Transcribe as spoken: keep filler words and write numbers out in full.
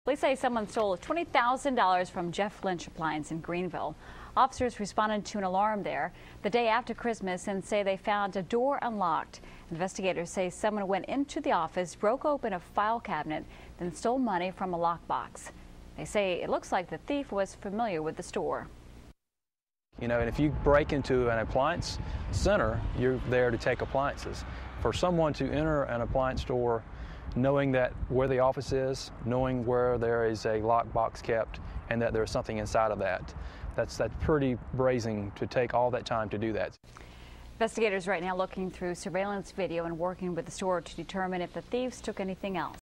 Police say someone stole twenty thousand dollars from Jeff Lynch Appliance in Greenville. Officers responded to an alarm there the day after Christmas and say they found a door unlocked. Investigators say someone went into the office, broke open a file cabinet, then stole money from a lockbox. They say it looks like the thief was familiar with the store. You know, and if you break into an appliance center, you're there to take appliances. For someone to enter an appliance store knowing that where the office is, knowing where there is a lockbox kept, and that there's something inside of that, that's, that's pretty brazen to take all that time to do that. Investigators right now looking through surveillance video and working with the store to determine if the thieves took anything else.